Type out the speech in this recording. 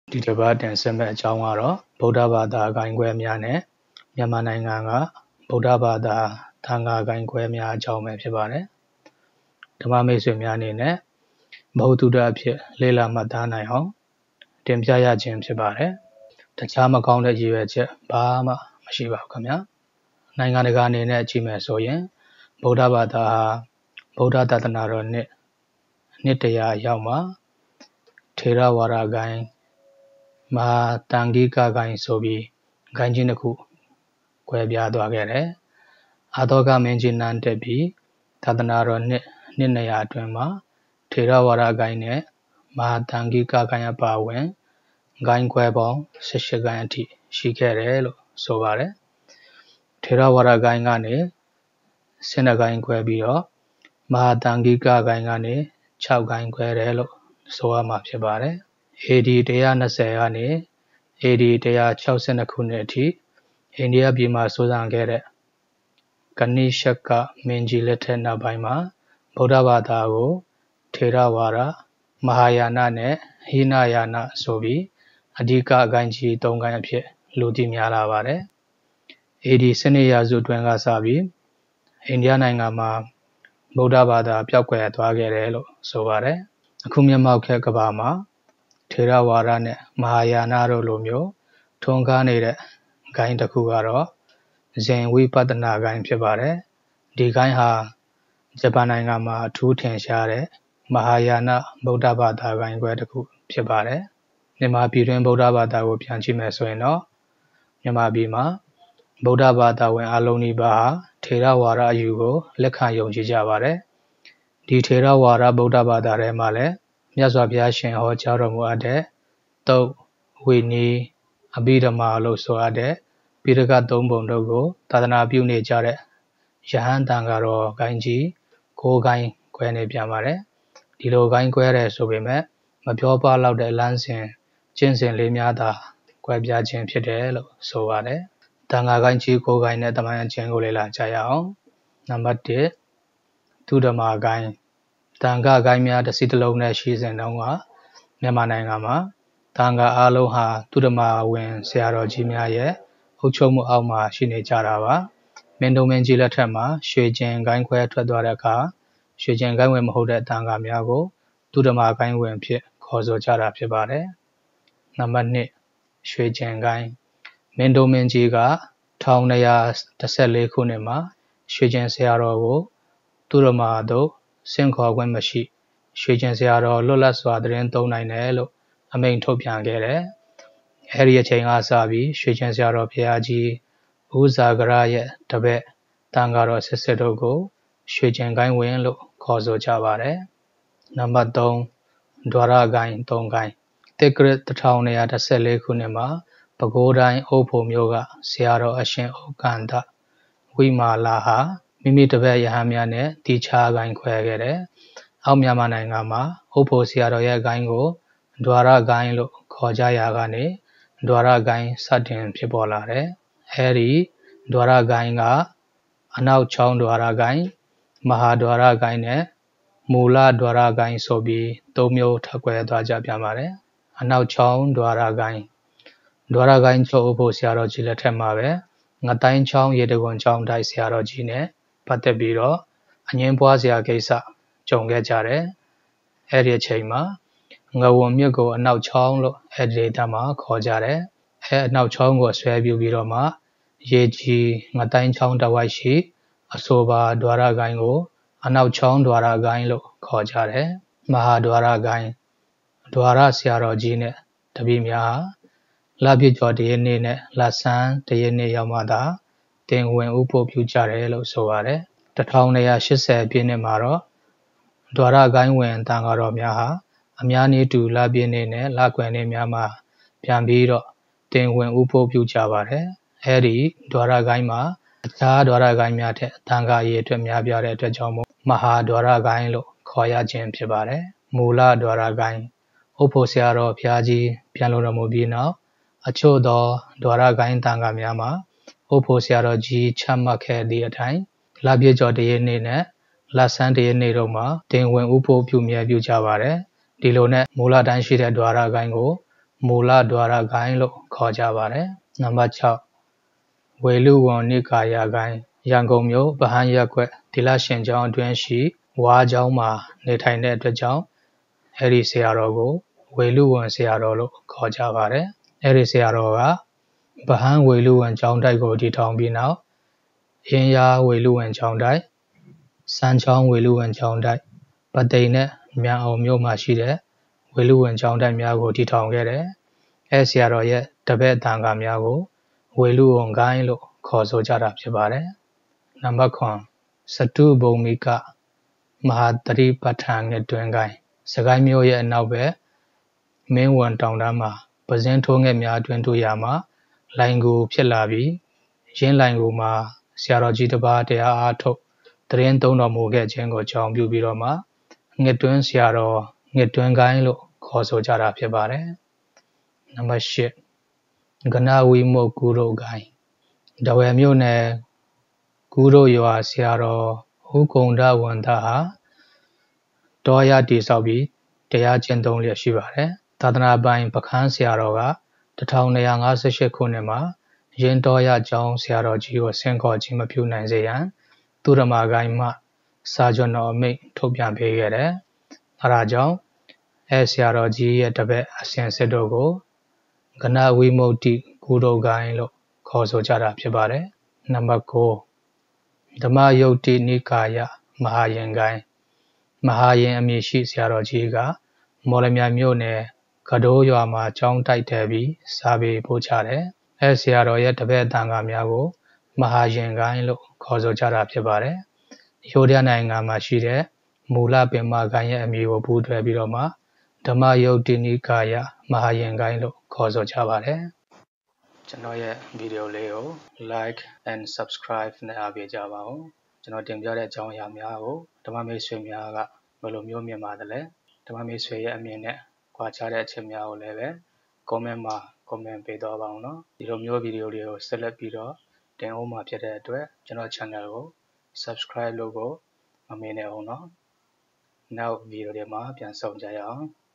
ဒီတစ်ပတ်တင်ဆက်မယ့်အကြောင်းကတော့ဗုဒ္ဓဘာသာဂိုဏ်းကွဲများနဲ့မြန်မာနိုင်ငံကဗုဒ္ဓဘာသာသံဃာဂိုဏ်းကွဲများအကြောင်းပဲဖြစ်ပါတယ်။ဓမ္မမိတ်ဆွေများအနေနဲ့ဘုဒ္ဓအဖြစ်လေ့လာမှတ်သားနိုင်အောင်တင်ပြရခြင်းဖြစ်ပါတယ်။တခြားမကောင်းတဲ့ရည်ရွယ်ချက်ဘာမှမရှိပါဘူးခင်ဗျာ။နိုင်ငံတကာအနေနဲ့ကြည့်မယ်ဆိုရင်ဗုဒ္ဓဘာသာဟာဗုဒ္ဓသာသနာတော်နှစ်100ရောက်မှာထေရဝါဒဂိုဏ်းမဟာတန်ခိကဂိုဏ်းဆိုပြီးဂိုဏ်းကြီးနှစ်ခုကွဲပြားသွားခဲ့တယ်။အာသောကမင်းကြီးနန်းတက်ပြီးသာသနာတော်နှစ်200အတွင်းမှာထေရဝါဒဂိုဏ်းနဲ့မဟာတန်ခိကဂိုဏ်းအပါအဝင်ဂိုဏ်းကွဲပေါင်း18ဂိုဏ်းအထိရှိခဲ့တယ်လို့ဆိုပါတယ်။ထေရဝါဒဂိုဏ်းကနေ12ဂိုဏ်းကွဲပြီးတော့မဟာတန်ခိကဂိုဏ်းကနေ6ဂိုဏ်းကွဲတယ်လို့ဆိုရမှာဖြစ်ပါတယ်။ AD 120ကနေ AD 162ခုနှစ်အထိအိန္ဒိယပြည်မှာစိုးစံခဲ့တဲ့ကနိရှကမင်းကြီးလက်ထက်နောက်ပိုင်းမှာဗုဒ္ဓဘာသာကိုထေရဝါဒမဟာယာနနဲ့ဟိနယာနဆိုပြီးအဓိကဂိုဏ်းကြီး3ဂိုဏ်းအဖြစ်လူသိများလာပါတယ်။ AD 12ရာစုအတွင်းကစပြီးအိန္ဒိယနိုင်ငံမှာဗုဒ္ဓဘာသာပျောက်ကွယ်သွားခဲ့တယ်လို့ဆိုပါတယ်။အခုမျက်မှောက်ခေတ်ကမ္ဘာမှာထေရဝါဒနဲ့မဟာယာနတို့လိုမျိုးထွန်းကားနေတဲ့ဂိုဏ်းတစ်ခုကတော့ဇင်ဝိပဿနာဂိုဏ်းဖြစ်ပါတယ်။ဒီဂိုဏ်းဟာဂျပန်နိုင်ငံမှာအထူးထင်ရှားတဲ့မဟာယာနဗုဒ္ဓဘာသာဂိုဏ်းခွဲတစ်ခုဖြစ်ပါတယ်။မြန်မာပြည်တွင်းဗုဒ္ဓဘာသာကိုပြန်ကြည့်မယ်ဆိုရင်တော့မြန်မာပြည်မှာဗုဒ္ဓဘာသာဝင်အလုံးနီးပါးဟာထေရဝါဒအယူကိုလက်ခံယုံကြည်ကြပါတယ်။ဒီထေရဝါဒဗုဒ္ဓဘာသာထဲမှာလည်းမြတ်စွာဘုရားရှင်ဟောကြားတော်မူအပ်တဲ့သုတ်ဝိနည်းအဘိဓမ္မာလို့ဆိုအပ်တဲ့ပိဋက3ပုံတို့ကိုသာသနာပြုနေကြတဲ့ယဟန်တန်ဃာတော်ဂိုဏ်းကြီး9ဂိုဏ်းခွဲနေပြန်ပါတယ်။ဒီလိုဂိုဏ်းခွဲတယ်ဆိုပေမဲ့မပြောပလောက်တဲ့လမ်းစဉ်ကျင့်စဉ်လေးများသာကွဲပြားခြင်းဖြစ်တယ်လို့ဆိုပါတယ်။တန်ဃာဂိုဏ်းကြီး9ဂိုဏ်းနဲ့တမန်အချင်းကိုလေ့လာကြရအောင်။နံပါတ်1သုဓမ္မာဂိုဏ်းတန်ဃာဂိုဏ်းများတစ်စီးတစ်လုံးနဲ့ရှိစဉ်တုန်းကမြန်မာနိုင်ငံမှာတန်ဃာအားလုံးဟာသုဓမ္မာဝင်ဆရာတော်ကြီးများရဲ့အုပ်ချုပ်မှုအောက်မှာရှိနေကြတာပါမင်းတို့မင်းကြီးလက်ထက်မှာရွှေကျင်ဂိုဏ်းခွဲထွက်သွားတဲ့အခါရွှေကျင်ဂိုဏ်းဝင်မဟုတ်တဲ့တန်ဃာများကိုသုဓမ္မာဂိုဏ်းဝင်ဖြစ်ခေါ်ဆိုကြတာဖြစ်ပါတယ်နံပါတ်2ရွှေကျင်ဂိုဏ်းမင်းတို့မင်းကြီးက1214ခုနှစ်မှာရွှေကျင်ဆရာတော်ကိုသုဓမ္မာသို့ဆင့်ခေါ်ခွင့်မရှိရွှေကျင်ဆရာတော်လွတ်လပ်စွာသတင်းသုံးနိုင်တယ်လို့အမိန့်ထုတ်ပြန်ခဲ့တယ်။အဲဒီအချိန်ကစပြီးရွှေကျင်ဆရာတော်ဘုရားကြီးဦးဇာဂရရဲ့တပည့်တန်ဃာတော်စစ်တို့ကိုရွှေကျင်ဂိုဏ်းဝင်လို့ခေါ်ဆိုကြပါတယ်။နံပါတ်3ဒွါရဂိုဏ်း3ဂိုဏ်းတစ်ကရစ်1214ခုနှစ်မှာပဲခူးတိုင်းအုပ်ဖို့မြို့ကဆရာတော်အရှင်ဥက္ကန္တဝိမာလာဟာမိမိတပည့်ယဟန်များနဲ့တီချာဂိုဏ်းခွဲခဲ့တယ်။အောက်မြန်မာနိုင်ငံမှာအုပ်ဖို့ဆရာတော်ရဲ့ဂိုဏ်းကိုဒွါရဂိုဏ်းလို့ခေါ်ကြရာကနေဒွါရဂိုဏ်းစတင်ဖြစ်ပေါ်လာတယ်။အဲဒီဒွါရဂိုဏ်းကအနောက်ချောင်းဒွါရဂိုဏ်းမဟာဒွါရဂိုဏ်းနဲ့မူလဒွါရဂိုဏ်းဆိုပြီး၃မျိုးထပ်ကွဲသွားကြပြန်ပါတယ်။အနောက်ချောင်းဒွါရဂိုဏ်းချုပ်အုပ်ဖို့ဆရာတော်ကြီးလက်ထက်မှာပဲငတိုင်းချောင်းရေတံခွန်ချောင်းတိုက်ဆရာတော်ကြီးနဲ့ပတ်သက်ပြီးတော့အငင်းပွားစရာကိစ္စကြုံခဲ့ကြတယ်။အဲဒီအချိန်မှာငဝွန်မြစ်ကိုအနောက်ချောင်းလို့အဲဒီဒေသမှာခေါ်ကြတယ်။အနောက်ချောင်းကိုဆွဲပြုပြီးတော့မှရေကြီးငတိုင်းချောင်းတစ်ဝိုက်ရှိအဆိုပါဒွါရဂိုဏ်းကိုအနောက်ချောင်းဒွါရဂိုဏ်းလို့ခေါ်ကြတယ်။မဟာဒွါရဂိုဏ်းဒွါရဆရာတော်ကြီးနဲ့တပည့်များဟာလပြည့်ကျော်တရနေ့နဲ့လဆန်းတရနေ့ရောက်မှသာတင်ဝင်ဥပုပ်ပြုကြတယ်လို့ဆိုပါတယ်။1280ပြည့်နှစ်မှာတော့ဒွါရဂိုဏ်းဝင်တန်ဃာတော်များဟာအများနည်းတူလပြည့်နေ့နဲ့လကွယ်နေ့များမှာပြန်ပြီးတော့တင်ဝင်ဥပုပ်ပြုကြပါတယ်။အဲဒီဒွါရဂိုဏ်းမှာအခြားဒွါရဂိုဏ်းများထက်တန်ဃာအရေအတွက်များပြားတဲ့အတွက်ကြောင့်မဟာဒွါရဂိုဏ်းလို့ခေါ်ရခြင်းဖြစ်ပါတယ်။မူလဒွါရဂိုဏ်းဥပုပ်ဆရာတော်ဘုရားကြီးပြန်လို့တော်မူပြီးနောက်အချို့သောဒွါရဂိုဏ်းတန်ဃာများမှာဥပုပ်ဆရာတော်ကြီးချမှတ်ခဲ့သည့်အတိုင်းလပြည့်ကျော်တရနေ့နဲ့လဆန်းတရနေ့တို့မှာတင်ဝင်ဥပုပ်ပြုမြဲပြုကြပါတယ်။ဒီလိုနဲ့မူလတိုင်းရှိတဲ့ဒွါရဂိုဏ်းကိုမူလဒွါရဂိုင်းလို့ခေါ်ကြပါတယ်နံပါတ်6ဝေလူဝန်နိကာယဂိုင်းရန်ကုန်မြို့ဗဟန်းရပ်ကွက်သီလရှင်ကျောင်းအတွင်းရှိဝါကျောင်းမှာနေထိုင်တဲ့အတွက်ကြောင့်အဲ့ဒီဆရာတော်ကိုဝေလူဝန်ဆရာတော်လို့ခေါ်ကြပါတယ်အဲ့ဒီဆရာတော်ကဗဟန်းဝေလူဝန်ကျောင်းတိုက်ကိုတည်ထောင်ပြီးနောက်အင်းယားဝေလူဝန်ကျောင်းတိုက်စမ်းချောင်းဝေလူဝန်ကျောင်းတိုက်ပသိမ်နဲ့မြန်အောင်မြို့မှာရှိတဲ့ဝေလူဝန်ကျောင်းတိုက်များကိုတည်ထောင်ခဲ့တယ်အဲဆရာတော်ရဲ့တပည့်တန်ခါများကိုဝေလူဝန်ဂိုင်းလို့ခေါ်ဆိုကြတာဖြစ်ပါတယ်နံပါတ်9စတုဘုံမိကမဟာတရိပဋ္ဌာန်ငှက်တွင်ဂိုင်းစကိုင်းမြို့ရဲ့အနောက်ဘက်မင်းဝန်တောင်တန်းမှာပဇင်းထိုးငှက်များအတွင်းတွေ့ရမှာလိုင်ကိုဖြစ်လာပြီးရင်းလိုင်ကိုမှာဆရာတော်ကြီးတစ်ပါးတရားအားထုတ်တရင်သုံးတော်မူခဲ့ခြင်းကိုကြောင်းပြုပြီးတော့မှငှက်တွင်းဆရာတော်ငှက်တွင်းဂိုင်းလို့ခေါ်ဆိုကြတာဖြစ်ပါတယ်နံပါတ်10ကနဝိမုတ်ကုရုဂိုင်းတဝယ်မြို့နယ်ကုရုရွာဆရာတော်ဥကုန္ဒဝန်တဟာတောရတည်ဆောက်ပြီးတရားကျင့်သုံးလျက်ရှိပါတယ်သာသနာပိုင်ပခန်းဆရာတော်က1258ခုနှစ်မှာရင်းတော်ရကျောင်းဆရာတော်ကြီးကိုဆင့်ခေါ်ခြင်းမပြုနိုင်စေရန်သူရမာဂိုင်းမှစာကျွန်တော်အမိန့်ထုတ်ပြန်ပေးခဲ့တယ်အဲဒါကြောင့်ဆရာတော်ကြီးရဲ့တပည့်အစဉ်စစ်တို့ကိုကနဝိမု tti ကုရုဂိုင်းလို့ခေါ်ဆိုကြတာဖြစ်ပါတယ်နံပါတ်9ဓမ္မယုတ်တိနိကာယမဟာယင်ဂိုင်းမဟာယင်အမည်ရှိဆရာတော်ကြီးကမော်လမြိုင်မြို့နယ်ကဒိုးရွာမှာကျောင်းတိုက်တယ်ပြီးစာပေပို့ချတယ်ဆရာတော်ရဲ့တပည့်တန်ခါများကိုမဟာယင်ဂိုင်းလို့ခေါ်ဆိုကြတာဖြစ်ပါတယ်ရိုးဒနိုင်ငံမှာရှိတဲ့မူလပင်မဂိုင်းရဲ့အမည်ကိုပူးတွဲပြီးတော့မှဓမ္မယုတ်တိနိကာယမဟာယင်ဂိုင်းလို့ခေါ်ဆိုကြပါတယ်ကျွန်တော်ရဲ့ဗီဒီယိုလေးကို like and subscribe နဲ့အားပေးကြပါဦးကျွန်တော်တင်ပြတဲ့အကြောင်းအရာများကိုဓမ္မမိတ်ဆွေများကဘယ်လိုမျိုးမြင်ပါသလဲဓမ္မမိတ်ဆွေရဲ့အမြင်နဲ့ကြွားချတဲ့အချက်များကိုလည်းပဲ comment မှာ comment ပေးတော့ပါအောင်နော်ဒီလိုမျိုးဗီဒီယိုတွေကိုဆက်လက်ပြီးတော့တင်အောင်မှာဖြစ်တဲ့အတွက်ကျွန်တော် channel ကို subscribe လုပ်ဖို့မမေ့နဲ့အောင်နော်နောက်ဗီဒီယိုတွေမှာပြန်ဆုံကြရအောင်